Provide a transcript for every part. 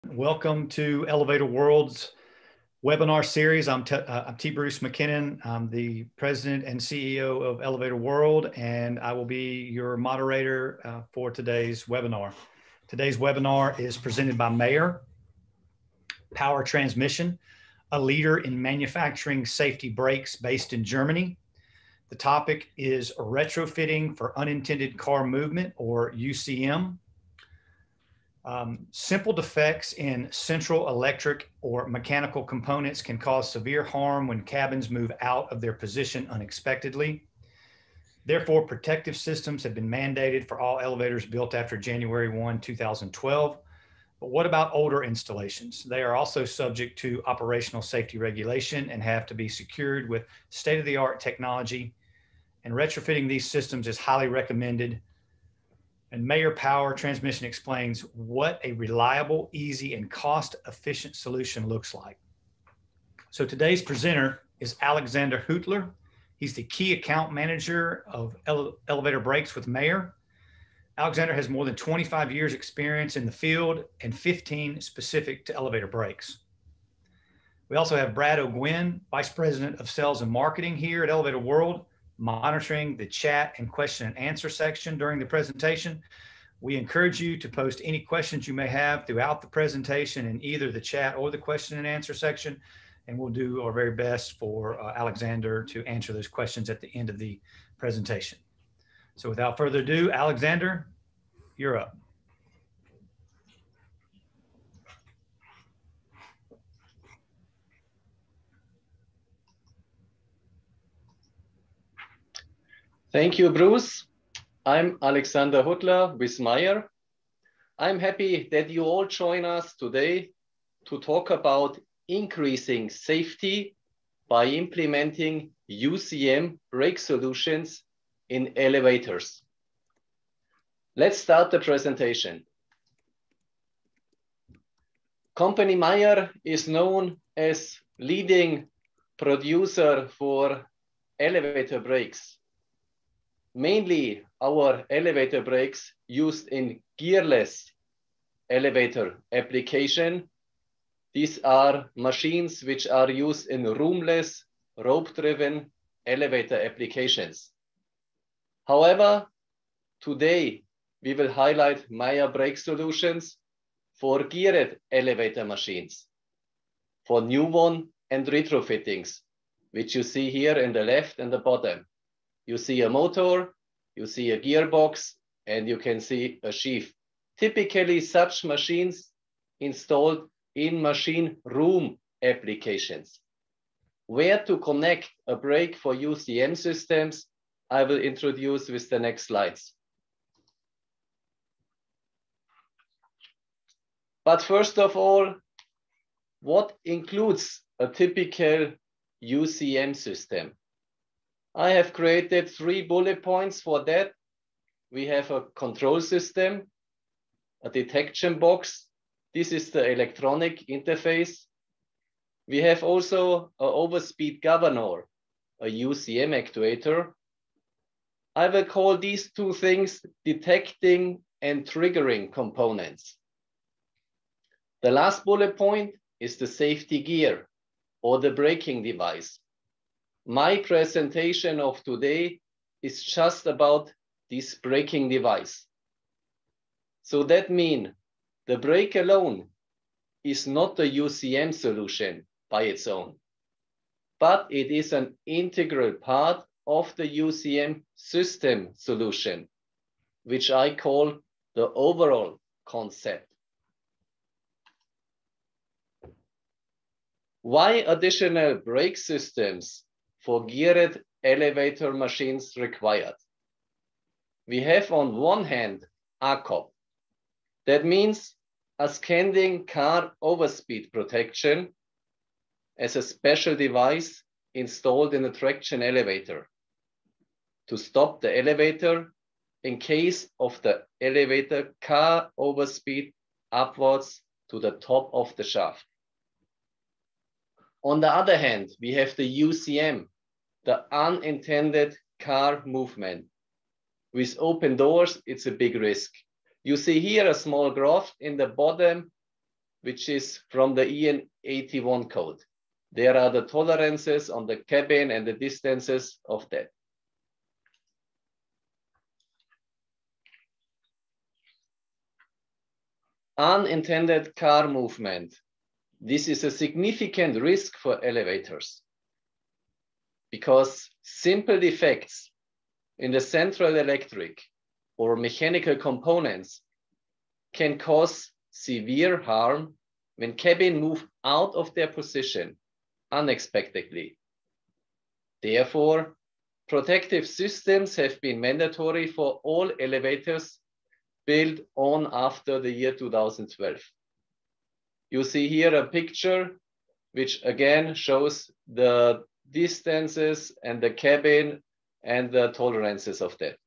Welcome to Elevator World's webinar series. I'm T. Bruce McKinnon. I'm the president and CEO of Elevator World, and I will be your moderator for today's webinar. Today's webinar is presented by Mayer Power Transmission, a leader in manufacturing safety brakes based in Germany. The topic is retrofitting for unintended car movement, or UCM. Simple defects in central electric or mechanical components can cause severe harm when cabins move out of their position unexpectedly. Therefore, protective systems have been mandated for all elevators built after January 1, 2012. But what about older installations? They are also subject to operational safety regulation and have to be secured with state-of-the-art technology. And retrofitting these systems is highly recommended. And Mayer Power Transmission explains what a reliable, easy, and cost-efficient solution looks like. So today's presenter is Alexander Huttler. He's the key account manager of elevator brakes with Mayer. Alexander has more than 25 years experience in the field and 15 specific to elevator brakes. We also have Brad O'Gwen, Vice President of Sales and Marketing here at Elevator World, monitoring the chat and question and answer section during the presentation. We encourage you to post any questions you may have throughout the presentation in either the chat or the question and answer section, and we'll do our very best for Alexander to answer those questions at the end of the presentation. So without further ado, Alexander, you're up. Thank you, Bruce. I'm Alexander Huttler with Mayer. I'm happy that you all join us today to talk about increasing safety by implementing UCM brake solutions in elevators. Let's start the presentation. Company Mayer is known as leading producer for elevator brakes. Mainly our elevator brakes used in gearless elevator application. These are machines which are used in roomless, rope-driven elevator applications. However, today we will highlight Mayer brake solutions for geared elevator machines, for new one and retrofittings, which you see here in the left and the bottom. You see a motor, you see a gearbox, and you can see a sheath. Typically, such machines installed in machine room applications. Where to connect a brake for UCM systems, I will introduce with the next slides. But first of all, what includes a typical UCM system? I have created 3 bullet points for that. We have a control system, a detection box. This is the electronic interface. We have also an overspeed governor, a UCM actuator. I will call these 2 things detecting and triggering components. The last bullet point is the safety gear or the braking device. My presentation of today is just about this braking device. So that means the brake alone is not a UCM solution by its own, but it is an integral part of the UCM system solution, which I call the overall concept. Why additional brake systems for geared elevator machines required? We have on one hand ACOP. That means a standing car overspeed protection as a special device installed in a traction elevator to stop the elevator in case of the elevator car overspeed upwards to the top of the shaft. On the other hand, we have the UCM, the unintended car movement. With open doors, it's a big risk. You see here a small graph in the bottom which is from the EN 81 code. There are the tolerances on the cabin and the distances of that. Unintended car movement. This is a significant risk for elevators because simple defects in the central electric or mechanical components can cause severe harm when cabins move out of their position unexpectedly. Therefore, protective systems have been mandatory for all elevators built on after the year 2012. You see here a picture which again shows the distances and the cabin and the tolerances of that.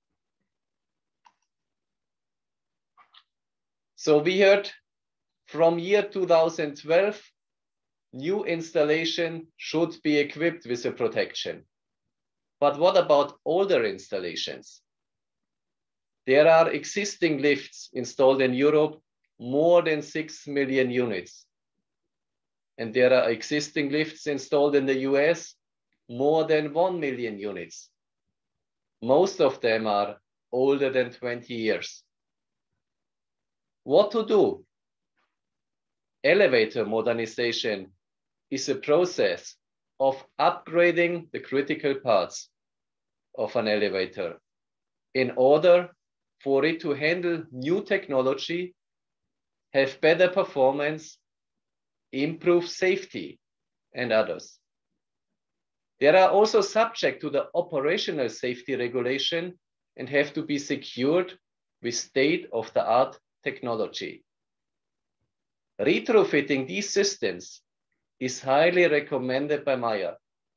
So we heard from year 2012, new installation should be equipped with a protection. But what about older installations? There are existing lifts installed in Europe, more than 6 million units. And there are existing lifts installed in the US, more than 1 million units. Most of them are older than 20 years. What to do? Elevator modernization is a process of upgrading the critical parts of an elevator in order for it to handle new technology, have better performance, improve safety, and others. They are also subject to the operational safety regulation and have to be secured with state-of-the-art technology. Retrofitting these systems is highly recommended by Meyer.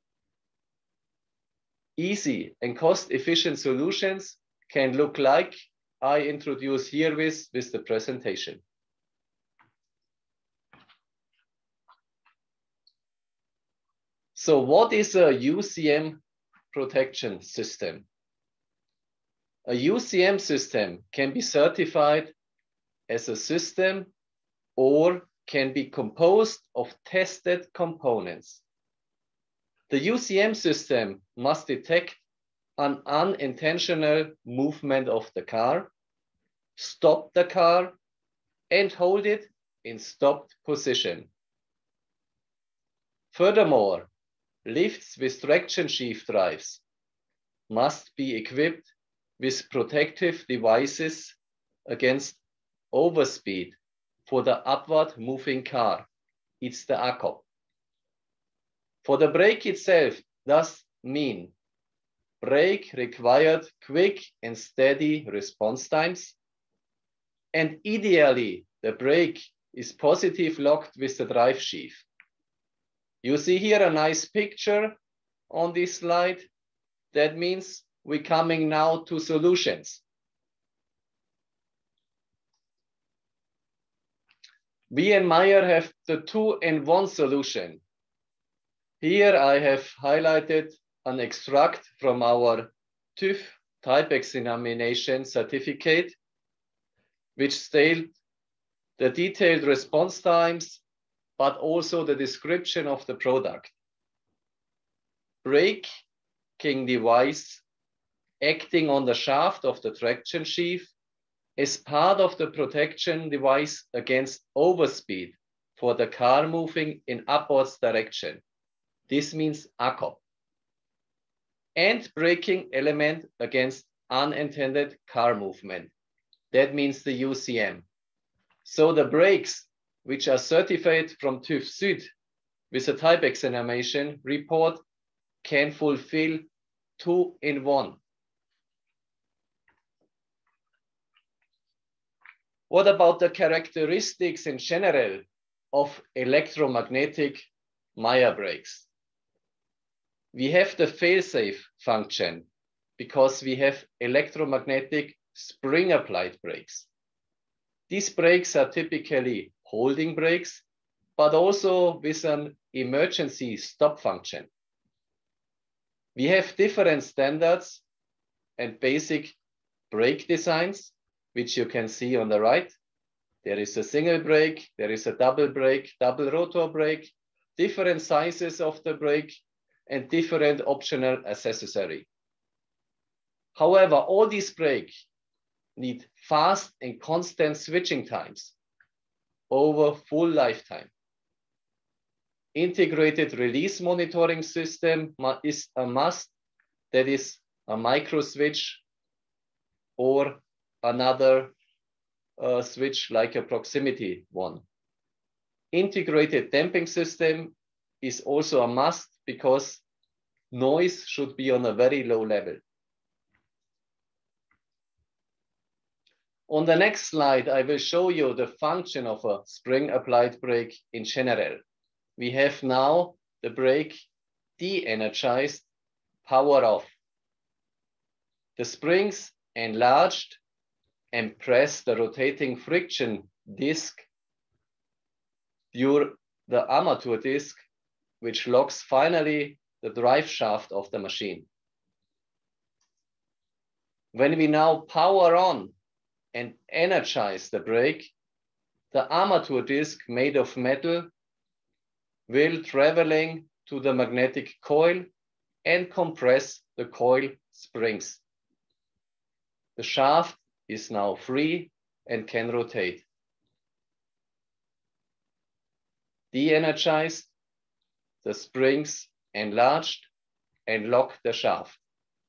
Easy and cost-efficient solutions can look like I introduce here with the presentation. So what is a UCM protection system? A UCM system can be certified as a system or can be composed of tested components. The UCM system must detect an unintentional movement of the car, stop the car, and hold it in stopped position. Furthermore, lifts with traction sheath drives must be equipped with protective devices against overspeed for the upward moving car. It's the ACOP. For the brake itself, does mean brake required quick and steady response times. And ideally, the brake is positive locked with the drive sheath. You see here a nice picture on this slide. That means we're coming now to solutions. We and Meyer have the 2-in-1 solution. Here I have highlighted an extract from our TÜV type examination certificate, which states the detailed response times, but also the description of the product. Braking device acting on the shaft of the traction sheath is part of the protection device against overspeed for the car moving in upwards direction. This means ACOP. And braking element against unintended car movement. That means the UCM. So the brakes, which are certified from TÜV Süd with a type examination report, can fulfill 2-in-1. What about the characteristics in general of electromagnetic Meyer brakes? We have the fail-safe function because we have electromagnetic spring-applied brakes. These brakes are typically holding brakes, but also with an emergency stop function. We have different standards and basic brake designs, which you can see on the right. There is a single brake, there is a double brake, double rotor brake, different sizes of the brake, and different optional accessories. However, all these brakes need fast and constant switching times over full lifetime. Integrated release monitoring system is a must. That is a micro switch or another switch like a proximity one. Integrated damping system is also a must because noise should be on a very low level. On the next slide, I will show you the function of a spring applied brake in general. We have now the brake de-energized, power off. The springs enlarged and press the rotating friction disc through the armature disc, which locks finally the drive shaft of the machine. When we now power on and energize the brake, the armature disc made of metal will traveling to the magnetic coil and compress the coil springs. The shaft is now free and can rotate. De-energized, the springs enlarged and lock the shaft.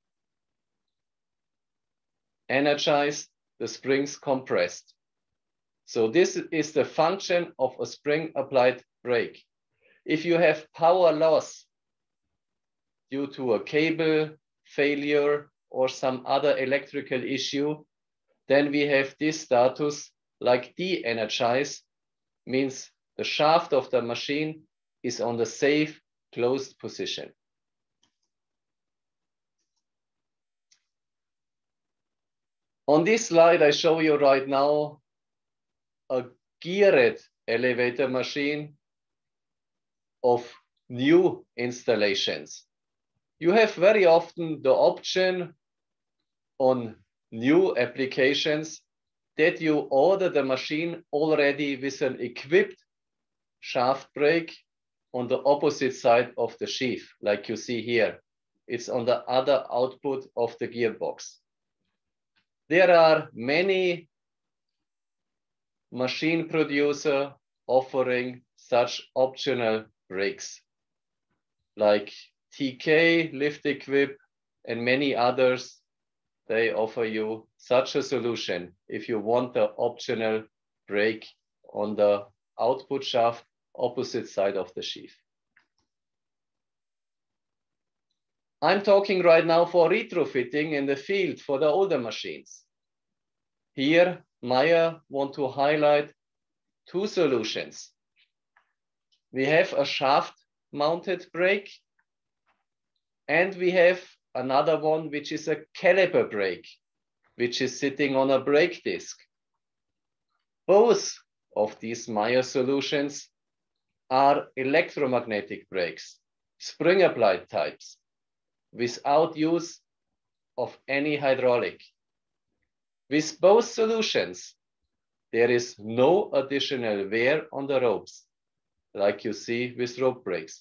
Energized, the springs compressed. So this is the function of a spring applied brake. If you have power loss due to a cable failure or some other electrical issue, then we have this status like de-energize, means the shaft of the machine is on the safe closed position. On this slide, I show you right now a geared elevator machine of new installations. You have very often the option on new applications that you order the machine already with an equipped shaft brake on the opposite side of the sheath, like you see here. It's on the other output of the gearbox. There are many machine producers offering such optional brakes, like TK, Lift Equip, and many others. They offer you such a solution if you want the optional brake on the output shaft opposite side of the sheath. I'm talking right now for retrofitting in the field for the older machines. Here, Meyer want to highlight two solutions. We have a shaft-mounted brake, and we have another one, which is a caliper brake, which is sitting on a brake disc. Both of these Meyer solutions are electromagnetic brakes, spring-applied types, without use of any hydraulic. With both solutions, there is no additional wear on the ropes, like you see with rope brakes.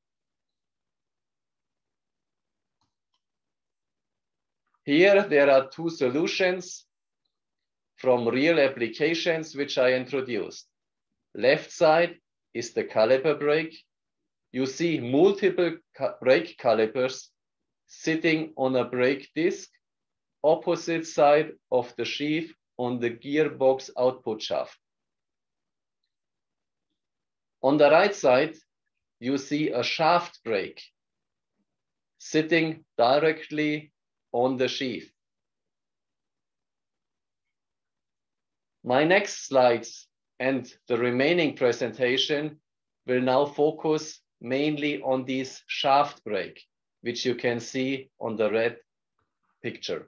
Here, there are two solutions from real applications which I introduced. Left side is the caliper brake. You see multiple brake calipers sitting on a brake disc, opposite side of the sheath on the gearbox output shaft. On the right side, you see a shaft brake sitting directly on the sheath. My next slides and the remaining presentation will now focus mainly on this shaft brake, which you can see on the red picture.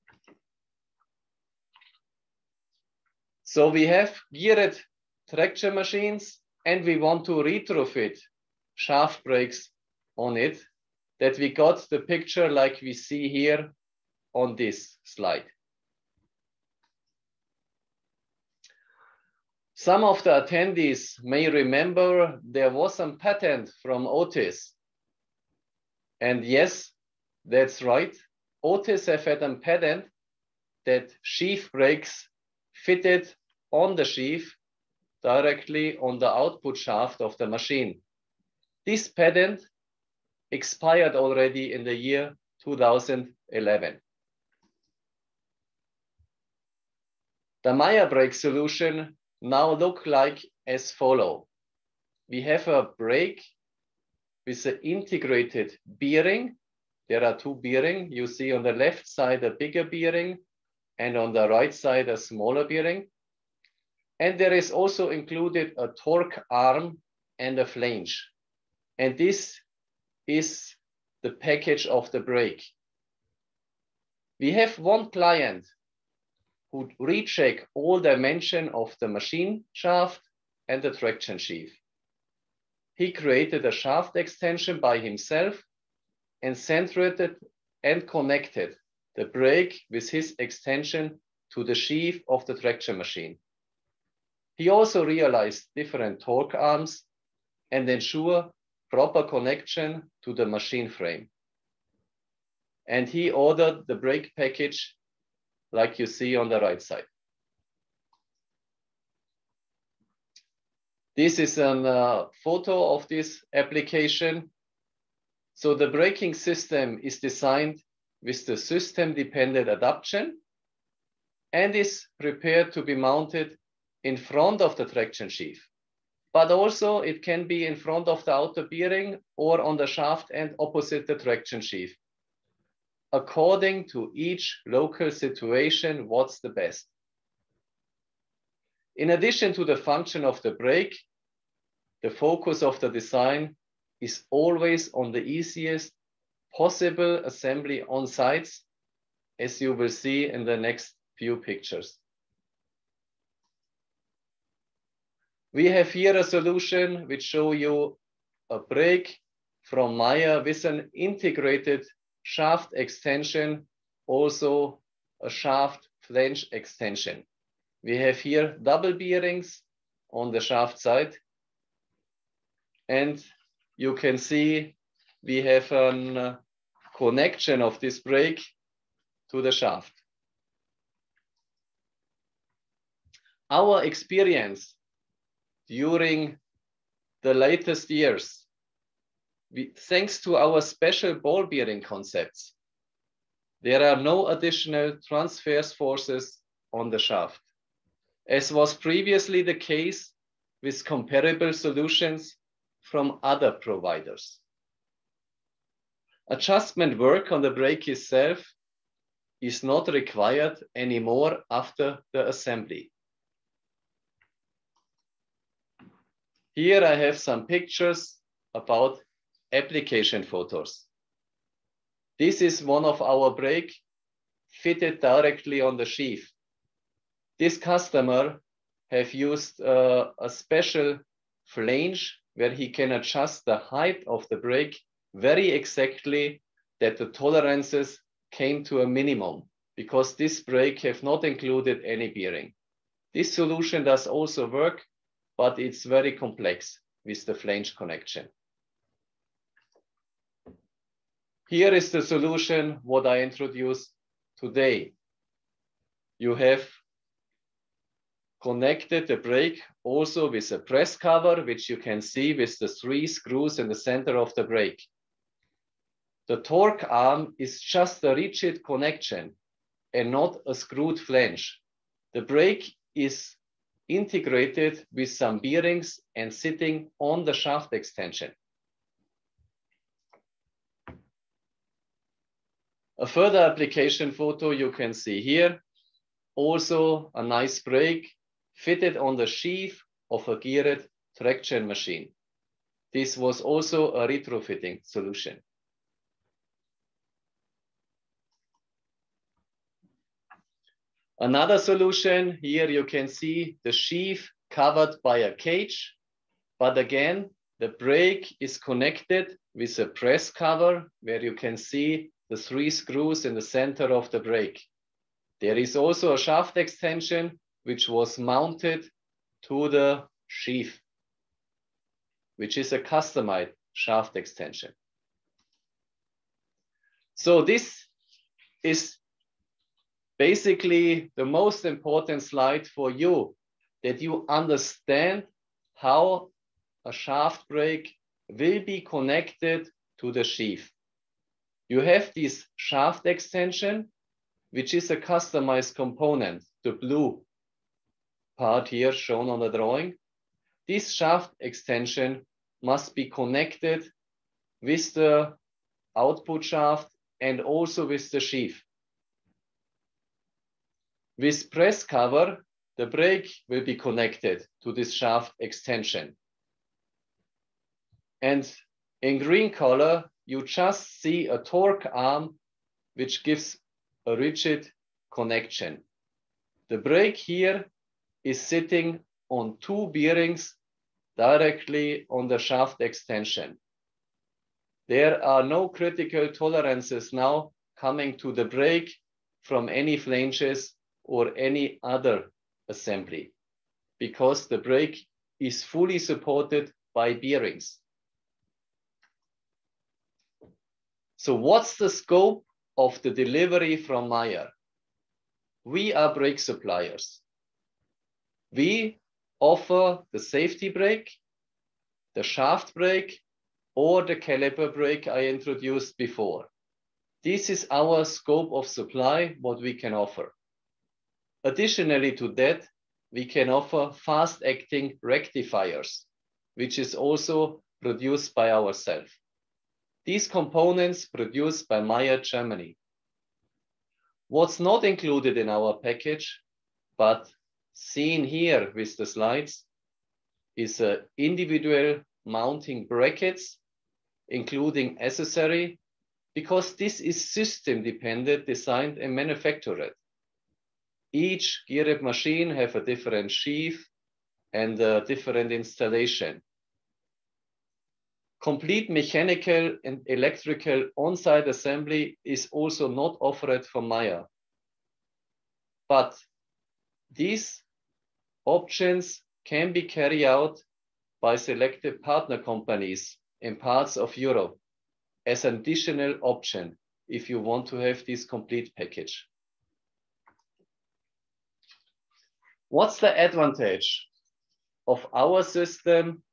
So we have geared traction machines and we want to retrofit shaft brakes on it, that we got the picture like we see here on this slide. Some of the attendees may remember there was some patent from Otis. And yes, that's right. Otis have had a patent that sheave brakes fitted on the sheave directly on the output shaft of the machine. This patent expired already in the year 2011. The Meyer brake solution now look like as follow. We have a brake with an integrated bearing. There are two bearings. You see on the left side a bigger bearing and on the right side a smaller bearing. And there is also included a torque arm and a flange. And this is the package of the brake. We have one client who recheck all dimension of the machine shaft and the traction sheave. He created a shaft extension by himself and centered and connected the brake with his extension to the sheave of the traction machine. He also realized different torque arms and ensure proper connection to the machine frame. And he ordered the brake package like you see on the right side. This is a photo of this application. So the braking system is designed with the system-dependent adaptation and is prepared to be mounted in front of the traction sheave. But also it can be in front of the outer bearing or on the shaft and opposite the traction sheave. According to each local situation, what's the best? In addition to the function of the brake, the focus of the design is always on the easiest possible assembly on sites, as you will see in the next few pictures. We have here a solution which shows you a brake from Meyer with an integrated shaft extension, also a shaft flange extension. We have here double bearings on the shaft side. And you can see we have a connection of this brake to the shaft. Our experience during the latest years, thanks to our special ball bearing concepts, there are no additional transverse forces on the shaft, as was previously the case with comparable solutions from other providers. Adjustment work on the brake itself is not required anymore after the assembly. Here I have some pictures about application photos. This is one of our brake fitted directly on the sheave. This customer have used a special flange where he can adjust the height of the brake very exactly that the tolerances came to a minimum because this brake have not included any bearing. This solution does also work, but it's very complex with the flange connection. Here is the solution, what I introduced today. You have connected the brake also with a press cover, which you can see with the 3 screws in the center of the brake. The torque arm is just a rigid connection and not a screwed flange. The brake is integrated with some bearings and sitting on the shaft extension. A further application photo you can see here. Also a nice brake fitted on the sheave of a geared traction machine. This was also a retrofitting solution. Another solution, here you can see the sheave covered by a cage, but again, the brake is connected with a press cover where you can see the 3 screws in the center of the brake. There is also a shaft extension which was mounted to the sheath, which is a customized shaft extension. So this is basically the most important slide for you, that you understand how a shaft brake will be connected to the sheath. You have this shaft extension, which is a customized component, the blue part here shown on the drawing. This shaft extension must be connected with the output shaft and also with the sheath. With press cover, the brake will be connected to this shaft extension. And in green color, you just see a torque arm, which gives a rigid connection. The brake here is sitting on two bearings directly on the shaft extension. There are no critical tolerances now coming to the brake from any flanges or any other assembly, because the brake is fully supported by bearings. So what's the scope of the delivery from Meyer? We are brake suppliers. We offer the safety brake, the shaft brake, or the caliper brake I introduced before. This is our scope of supply, what we can offer. Additionally to that, we can offer fast-acting rectifiers, which is also produced by ourselves. These components produced by Meyer Germany. What's not included in our package, but seen here with the slides, is individual mounting brackets, including accessory, because this is system dependent, designed and manufactured. Each geared machine have a different sheath and a different installation. Complete mechanical and electrical on-site assembly is also not offered from Meyer. But these options can be carried out by selected partner companies in parts of Europe as an additional option if you want to have this complete package. What's the advantage of our system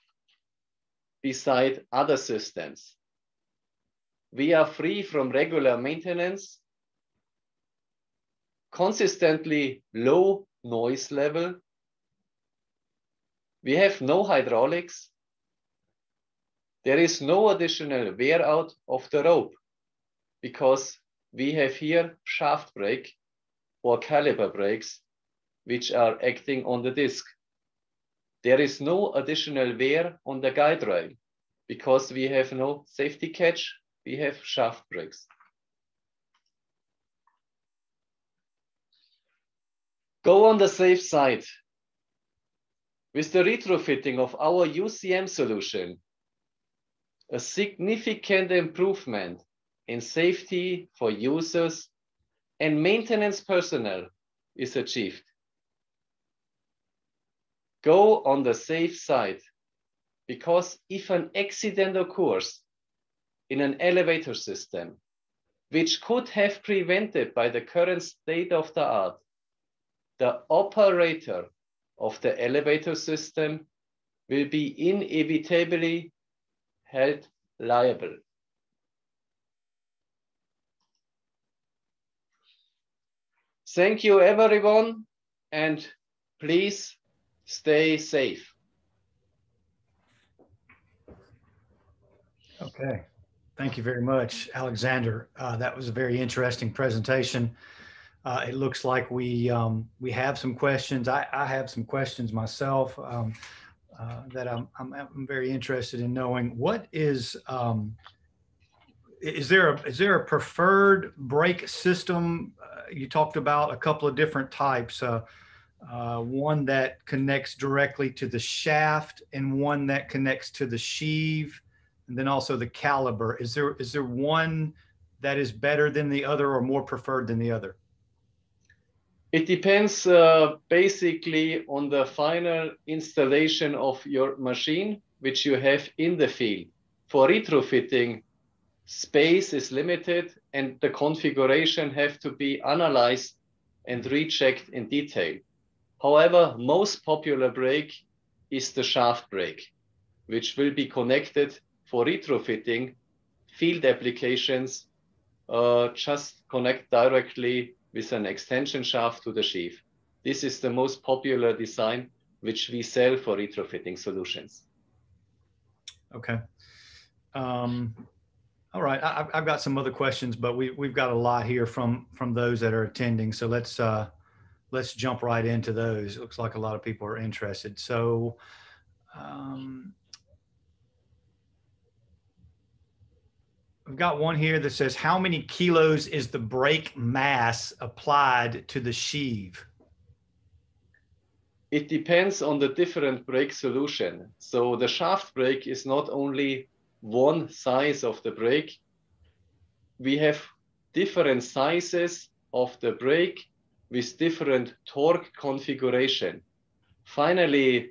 beside other systems? We are free from regular maintenance, consistently low noise level. We have no hydraulics. There is no additional wear out of the rope because we have here shaft brake or caliper brakes, which are acting on the disc. There is no additional wear on the guide rail because we have no safety catch, we have shaft brakes. Go on the safe side. With the retrofitting of our UCM solution, a significant improvement in safety for users and maintenance personnel is achieved. Go on the safe side, because if an accident occurs in an elevator system, which could have prevented by the current state of the art, the operator of the elevator system will be inevitably held liable. Thank you, everyone, and please stay safe. Okay, thank you very much, Alexander. That was a very interesting presentation. It looks like we have some questions. I have some questions myself that I'm very interested in knowing. What is there a preferred brake system? You talked about a couple of different types. One that connects directly to the shaft and one that connects to the sheave, and then also the caliber. Is there one that is better than the other or more preferred than the other? It depends basically on the final installation of your machine, which you have in the field. For retrofitting, space is limited and the configuration have to be analyzed and rechecked in detail. However, most popular brake is the shaft brake, which will be connected for retrofitting field applications. Just connect directly with an extension shaft to the sheave. This is the most popular design which we sell for retrofitting solutions. Okay. All right, I've got some other questions, but we've got a lot here from those that are attending. So let's jump right into those. It looks like a lot of people are interested. So I've got one here that says, how many kilos is the brake mass applied to the sheave? It depends on the different brake solution. So the shaft brake is not only one size of the brake. We have different sizes of the brake with different torque configuration. Finally,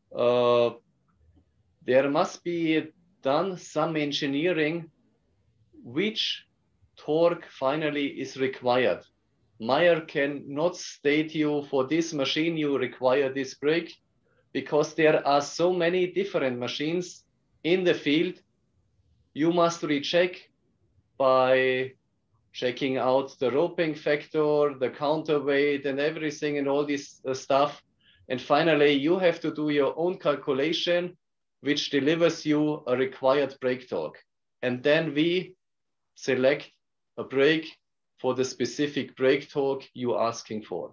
there must be done some engineering which torque finally is required. Meyer cannot state you for this machine you require this brake, because there are so many different machines in the field. You must recheck by checking out the roping factor, the counterweight and everything and all this stuff. And finally, you have to do your own calculation, which delivers you a required brake torque. And then we select a brake for the specific brake torque you're asking for.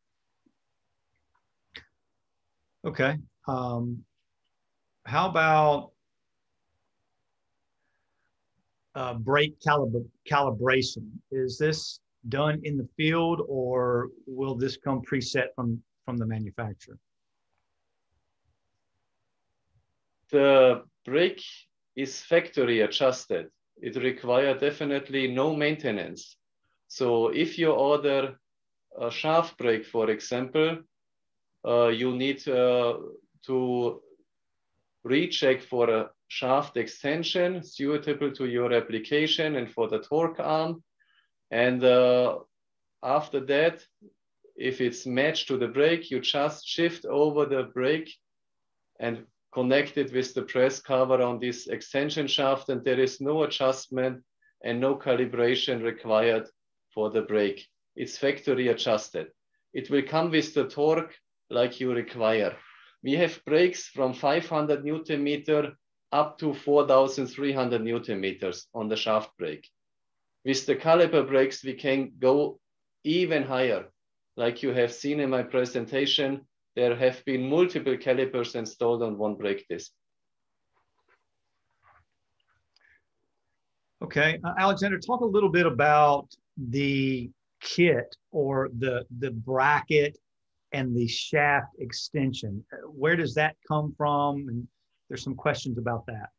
Okay. How about brake calibration? Is this done in the field, or will this come preset from the manufacturer? The brake is factory adjusted. It requires definitely no maintenance. So if you order a shaft brake, for example, you need to recheck for a shaft extension suitable to your application and for the torque arm. And after that, if it's matched to the brake, you just shift over the brake and connect it with the press cover on this extension shaft, and there is no adjustment and no calibration required for the brake. It's factory adjusted. It will come with the torque like you require. We have brakes from 500 Newton meter up to 4,300 Newton meters on the shaft brake. With the caliper brakes, we can go even higher. Like you have seen in my presentation, there have been multiple calipers installed on one brake disc. Okay, Alexander, talk a little bit about the kit or the bracket and the shaft extension. Where does that come from? And there's some questions about that.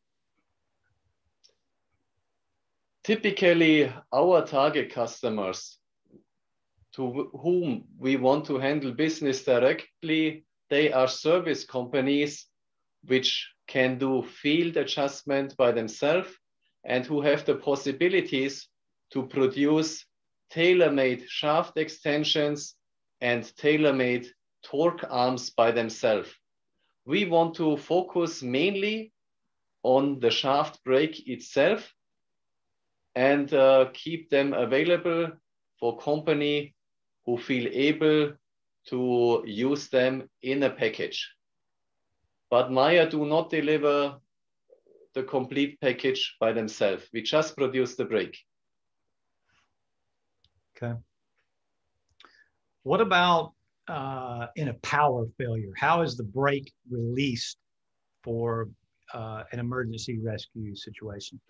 Typically, our target customers to whom we want to handle business directly, they are service companies which can do field adjustment by themselves and who have the possibilities to produce tailor-made shaft extensions and tailor-made torque arms by themselves. We want to focus mainly on the shaft brake itself and keep them available for company who feel able to use them in a package. But Meyer do not deliver the complete package by themselves. We just produce the brake. Okay. What about in a power failure? How is the brake released for an emergency rescue situation?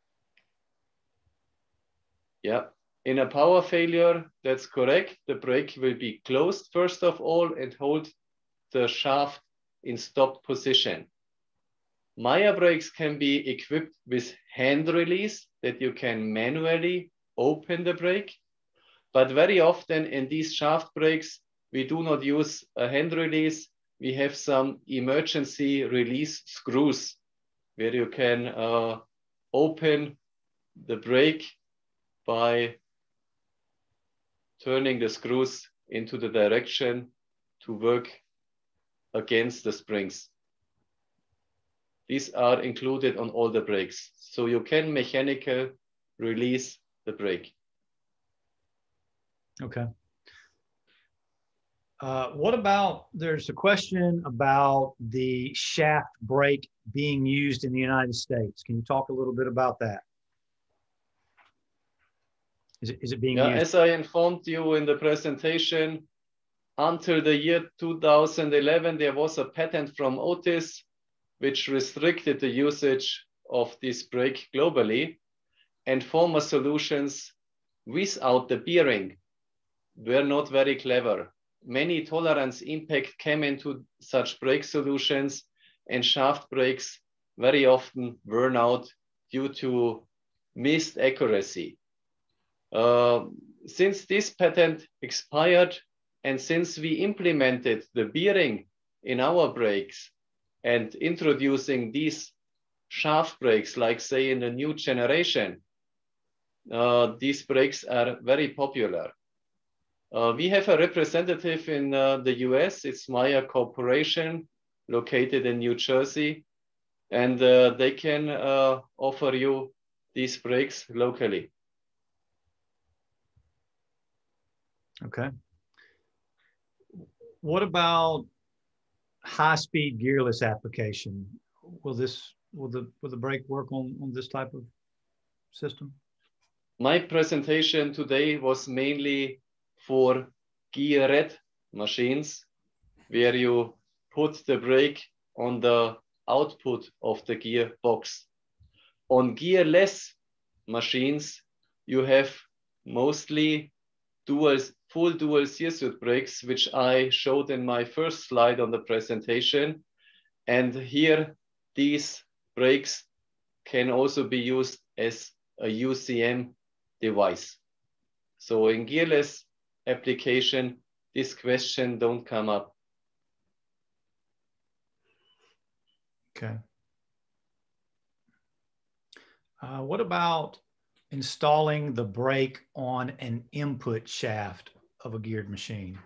Yeah, in a power failure, that's correct. The brake will be closed first of all and hold the shaft in stopped position. Meyer brakes can be equipped with hand release that you can manually open the brake. But very often in these shaft brakes, we do not use a hand release. We have some emergency release screws where you can open the brake by turning the screws into the direction to work against the springs. These are included on all the brakes. So you can mechanically release the brake. Okay. What about, there's a question about the shaft brake being used in the United States. Can you talk a little bit about that? Is it being used? As I informed you in the presentation, until the year 2011, there was a patent from Otis which restricted the usage of this brake globally, and former solutions without the bearing were not very clever. Many tolerance impact came into such brake solutions, and shaft brakes very often burn out due to missed accuracy. Since this patent expired, and since we implemented the bearing in our brakes and introducing these shaft brakes, like say in the new generation, these brakes are very popular. We have a representative in the US, it's Meyer Corporation, located in New Jersey, and they can offer you these brakes locally. Okay. What about high-speed gearless application? Will the brake work on this type of system? My presentation today was mainly for geared machines, where you put the brake on the output of the gearbox. On gearless machines, you have mostly full dual sear-suit brakes, which I showed in my first slide on the presentation. And here, these brakes can also be used as a UCM device. So in gearless application, this question don't come up. Okay. What about installing the brake on an input shaft of a geared machine?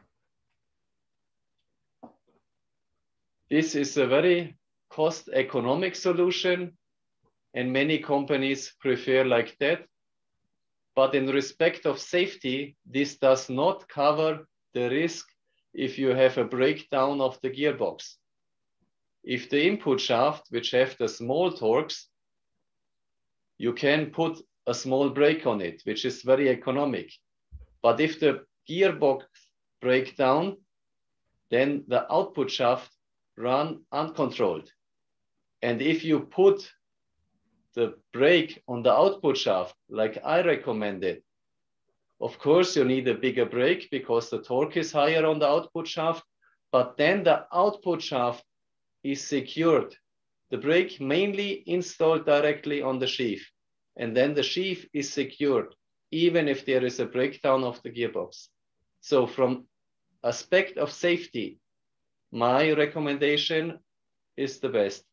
This is a very cost-economic solution, and many companies prefer like that. But in respect of safety, this does not cover the risk if you have a breakdown of the gearbox. If the input shaft, which have the small torques, you can put a small brake on it, which is very economic. But if the gearbox breaks down, then the output shaft run uncontrolled. And if you put the brake on the output shaft, like I recommended, of course you need a bigger brake because the torque is higher on the output shaft, but then the output shaft is secured. The brake mainly installed directly on the sheath, and then the sheath is secured, even if there is a breakdown of the gearbox. So from aspect of safety, my recommendation is the best.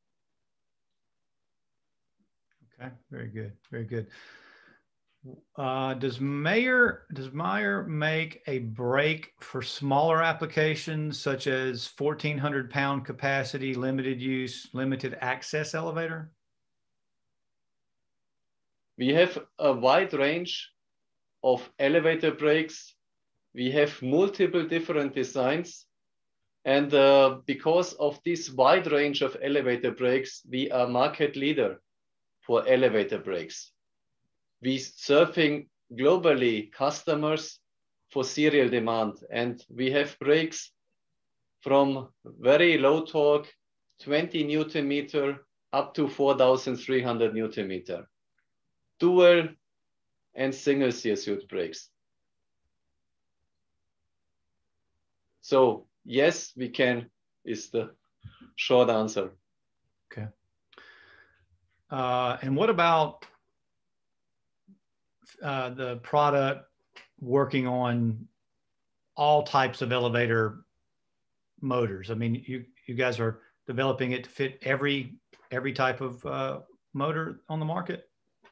Okay, very good, very good. Does Meyer make a brake for smaller applications such as 1,400-pound capacity, limited use, limited access elevator? We have a wide range of elevator brakes. We have multiple different designs. And because of this wide range of elevator brakes, we are market leader for elevator brakes. We serving globally customers for serial demand, and we have brakes from very low torque, 20 Newton meter, up to 4,300 Newton meter. Dual and single sear-suit brakes. So yes, we can, is the short answer. Okay. And what about the product working on all types of elevator motors. I mean, you guys are developing it to fit every type of motor on the market?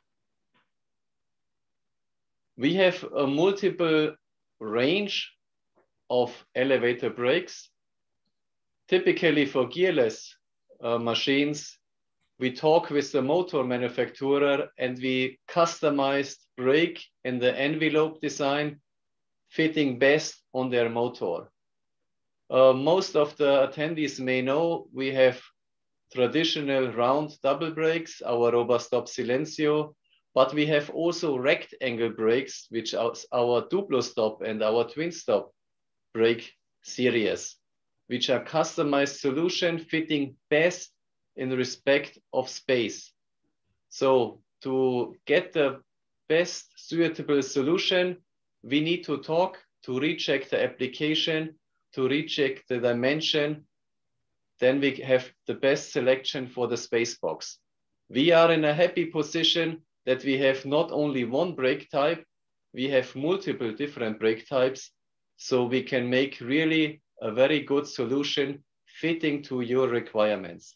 We have a multiple range of elevator brakes. Typically for gearless machines, we talk with the motor manufacturer and we customized brake in the envelope design fitting best on their motor. Most of the attendees may know we have traditional round double brakes, our Robustop Silencio, but we have also rectangle brakes, which are our Duplo-Stop and our Twin-Stop brake series, which are customized solution fitting best in respect of space. So to get the best suitable solution, we need to talk to recheck the application, to recheck the dimension. Then we have the best selection for the space box. We are in a happy position that we have not only one brake type, we have multiple different brake types, so we can make really a very good solution fitting to your requirements.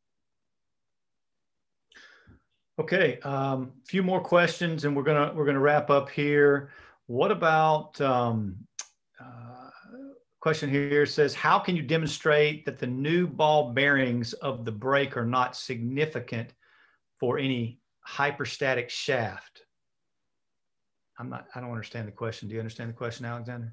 Okay, few more questions, and we're gonna wrap up here. What about question here says, how can you demonstrate that the new ball bearings of the brake are not significant for any hyperstatic shaft? I don't understand the question. Do you understand the question, Alexander?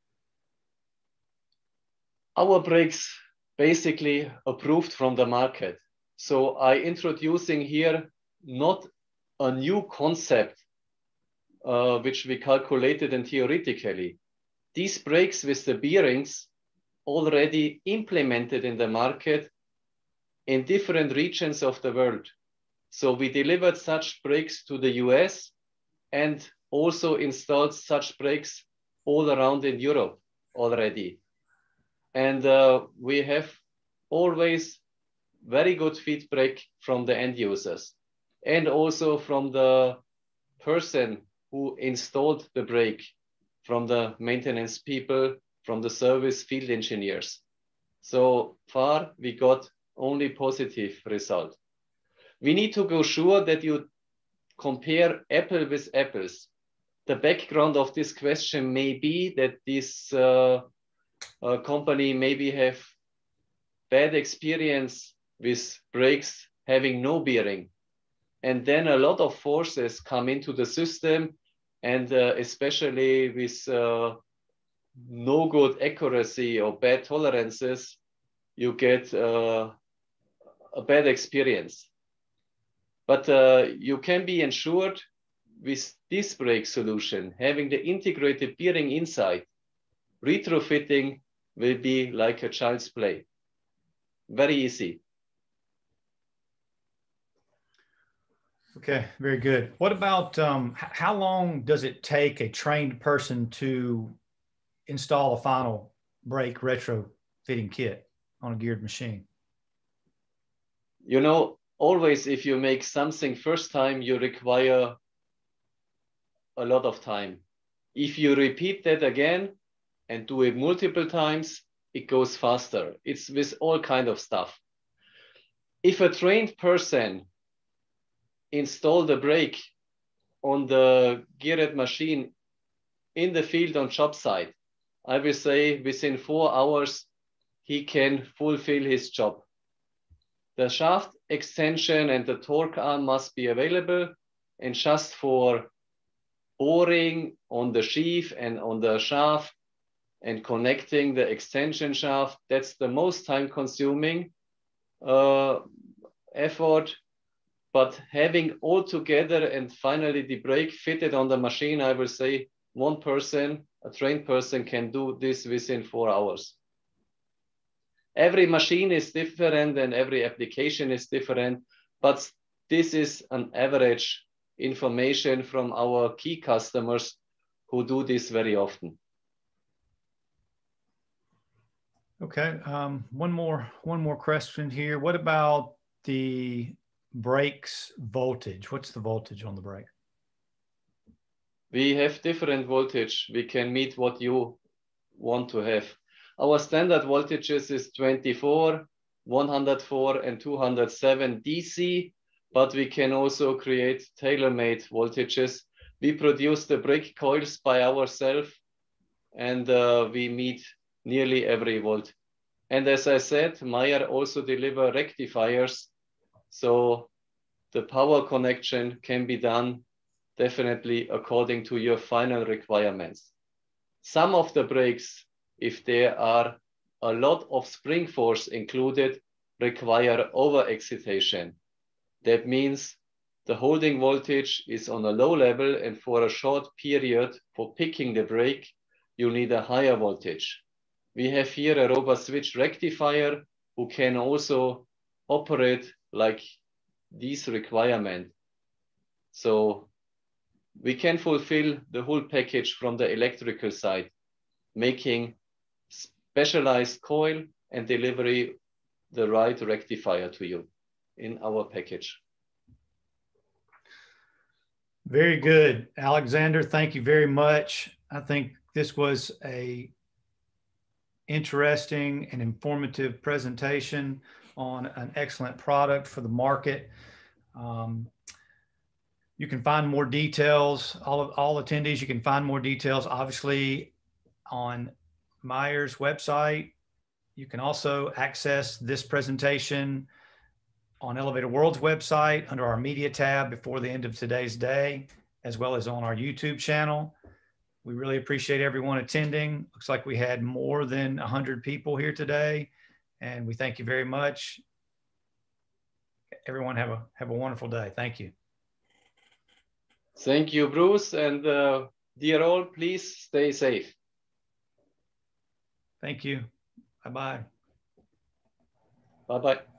Our brakes basically approved from the market. So I introducing here not a new concept which we calculated and theoretically. These brakes with the bearings already implemented in the market in different regions of the world. So we delivered such brakes to the US and also installed such brakes all around in Europe already. And we have always very good feedback from the end users and also from the person who installed the brake, from the maintenance people, from the service field engineers. So far, we got only positive result. We need to go sure that you compare apple with apples. The background of this question may be that this company maybe have bad experience with brakes having no bearing. And then a lot of forces come into the system, and especially with no good accuracy or bad tolerances, you get a bad experience. But you can be ensured with this brake solution, having the integrated bearing inside, retrofitting will be like a child's play. Very easy. Okay, very good. What about how long does it take a trained person to install a final brake retrofitting kit on a geared machine? You know, always if you make something first time, you require a lot of time. If you repeat that again and do it multiple times, it goes faster. It's with all kind of stuff. If a trained person install the brake on the geared machine in the field on job site, I will say within 4 hours, he can fulfill his job. The shaft extension and the torque arm must be available, and just for boring on the sheath and on the shaft and connecting the extension shaft, that's the most time consuming effort. But having all together and finally the brake fitted on the machine, I will say one person, a trained person, can do this within 4 hours. Every machine is different and every application is different, but this is an average information from our key customers who do this very often. Okay, one more question here. What about the brake's voltage? What's the voltage on the brake? We have different voltage. We can meet what you want to have. Our standard voltages is 24, 104, and 207 DC, but we can also create tailor-made voltages. We produce the brake coils by ourselves, and we meet nearly every volt. And as I said, Meyer also deliver rectifiers, so the power connection can be done definitely according to your final requirements. Some of the brakes, if there are a lot of spring force included, require over-excitation. That means the holding voltage is on a low level, and for a short period for picking the brake, you need a higher voltage. We have here a robust switch rectifier who can also operate like these requirements. So we can fulfill the whole package from the electrical side, making specialized coil and delivery the right rectifier to you in our package. Very good, Alexander. Thank you very much. I think this was a interesting and informative presentation on an excellent product for the market. You can find more details, all attendees, you can find more details, obviously, on Meyer's website. You can also access this presentation on Elevator World's website under our media tab before the end of today's day, as well as on our YouTube channel. We really appreciate everyone attending. Looks like we had more than 100 people here today, and we thank you very much. Everyone have a wonderful day. Thank you. Thank you, Bruce, and dear all, please stay safe. Thank you. Bye-bye. Bye-bye.